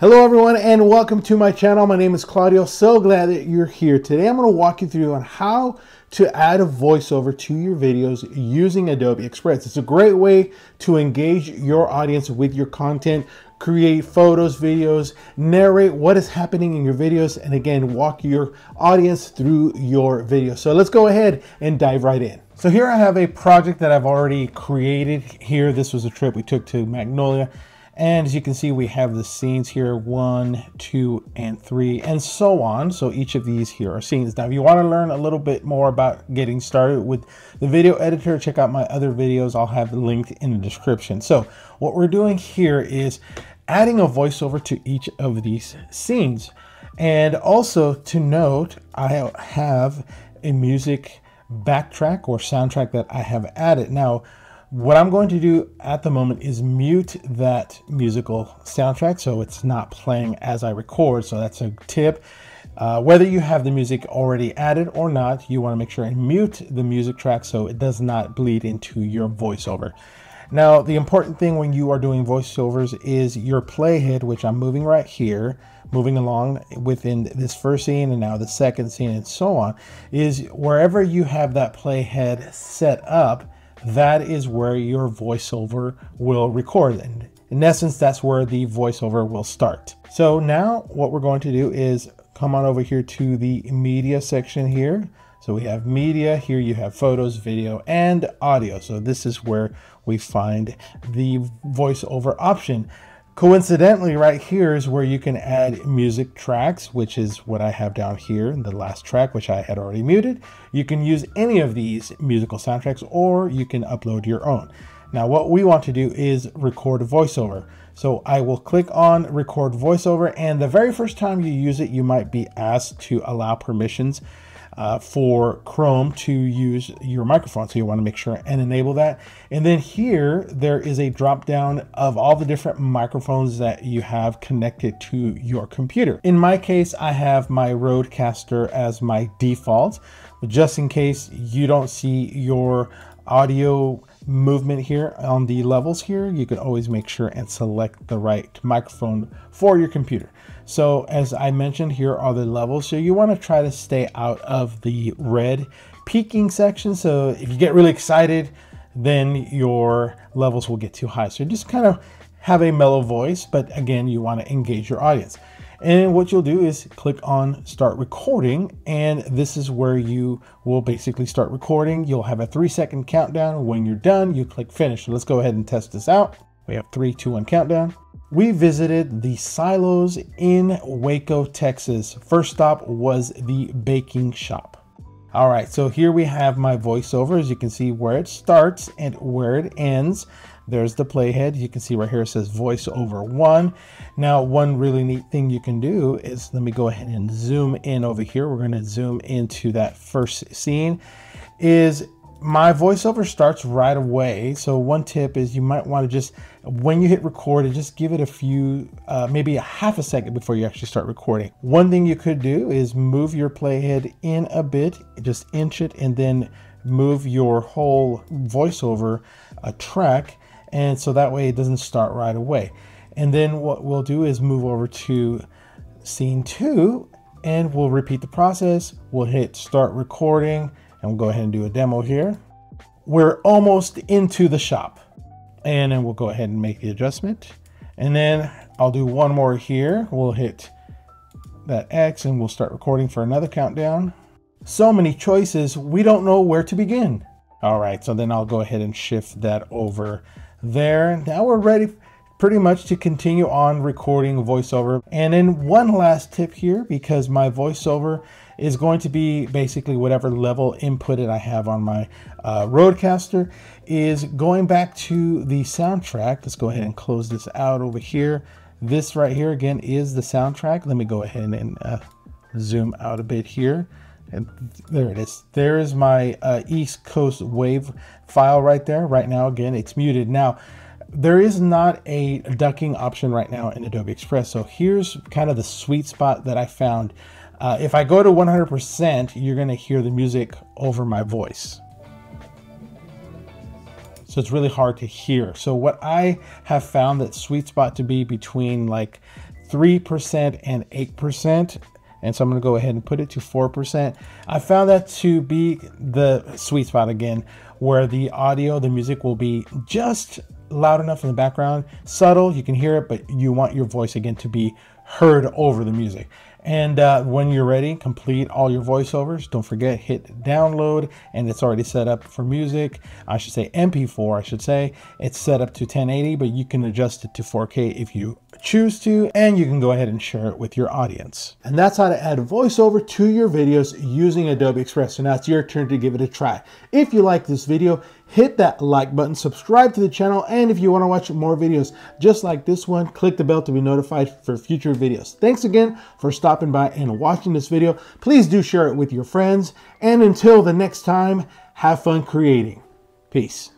Hello everyone and welcome to my channel. My name is Claudio. So glad that you're here. Today I'm going to walk you through on how to add a voiceover to your videos using Adobe Express. It's a great way to engage your audience with your content, create photos, videos, narrate what is happening in your videos, and again, walk your audience through your video. So let's go ahead and dive right in. So here I have a project that I've already created here. This was a trip we took to Magnolia. And as you can see, we have the scenes here, 1, 2, and 3, and so on. So each of these here are scenes. Now, if you want to learn a little bit more about getting started with the video editor, check out my other videos. I'll have the link in the description. So what we're doing here is adding a voiceover to each of these scenes. And also to note, I have a music backtrack or soundtrack that I have added. Now, what I'm going to do at the moment is mute that musical soundtrack so it's not playing as I record. So that's a tip. Whether you have the music already added or not, you want to make sure and mute the music track so it does not bleed into your voiceover. Now, the important thing when you are doing voiceovers is your playhead, which I'm moving right here, moving along within this first scene and now the second scene and so on, is wherever you have that playhead set up, that is where your voiceover will record. And in essence, that's where the voiceover will start. So now what we're going to do is come on over here to the media section here. So we have media here, you have photos, video, and audio. So this is where we find the voiceover option. Coincidentally, right here is where you can add music tracks, which is what I have down here in the last track, which I had already muted. You can use any of these musical soundtracks or you can upload your own. Now, what we want to do is record a voiceover. So I will click on record voiceover, and the very first time you use it, you might be asked to allow permissions for Chrome to use your microphone. So you want to make sure and enable that. And then here, there is a drop down of all the different microphones that you have connected to your computer. In my case, I have my Rodecaster as my default, but just in case you don't see your audio movement here on the levels here, you can always make sure and select the right microphone for your computer. So as I mentioned, here are the levels. So you want to try to stay out of the red peaking section. So if you get really excited, then your levels will get too high. So just kind of have a mellow voice, but again, you want to engage your audience. And what you'll do is click on start recording, and this is where you will basically start recording. You'll have a 3-second countdown. When you're done, you click finish. So let's go ahead and test this out. We have 3, 2, 1 countdown. We visited the silos in Waco, Texas. First stop was the baking shop. All right, so here we have my voiceover. As you can see where it starts and where it ends. There's the playhead. You can see right here it says voiceover 1. Now, one really neat thing you can do is, let me go ahead and zoom in over here. We're going to zoom into that first scene. Is my voiceover starts right away. So one tip is you might want to just, when you hit record, just give it a few, maybe a half a second before you actually start recording. One thing you could do is move your playhead in a bit, just inch it, and then move your whole voiceover track. And so that way it doesn't start right away. And then what we'll do is move over to scene 2 and we'll repeat the process. We'll hit start recording and we'll go ahead and do a demo here. We're almost into the shop, and then we'll go ahead and make the adjustment. And then I'll do one more here. We'll hit that X and we'll start recording for another countdown. So many choices, we don't know where to begin. All right, so then I'll go ahead and shift that over there. Now we're ready pretty much to continue on recording voiceover. And then one last tip here, because my voiceover is going to be basically whatever level input I have on my Rodecaster, is going back to the soundtrack. Let's go ahead and close this out over here. This right here again is the soundtrack. Let me go ahead and zoom out a bit here. And there it is. There is my East Coast Wave file right there. Right now, again, it's muted. Now, there is not a ducking option right now in Adobe Express. So here's kind of the sweet spot that I found. If I go to 100%, you're going to hear the music over my voice. So it's really hard to hear. So what I have found that sweet spot to be between like 3% and 8%. And so I'm going to go ahead and put it to 4%. I found that to be the sweet spot again, where the audio, the music will be just loud enough in the background, subtle, you can hear it, but you want your voice again to be heard over the music. And when you're ready, complete all your voiceovers. Don't forget, hit download, and it's already set up for music. I should say MP4, I should say. It's set up to 1080, but you can adjust it to 4K if you choose to, and you can go ahead and share it with your audience. And that's how to add voiceover to your videos using Adobe Express. So now it's your turn to give it a try. If you like this video, hit that like button, subscribe to the channel, and if you want to watch more videos just like this one, click the bell to be notified for future videos. Thanks again for stopping by and watching this video. Please do share it with your friends, and until the next time, have fun creating. Peace.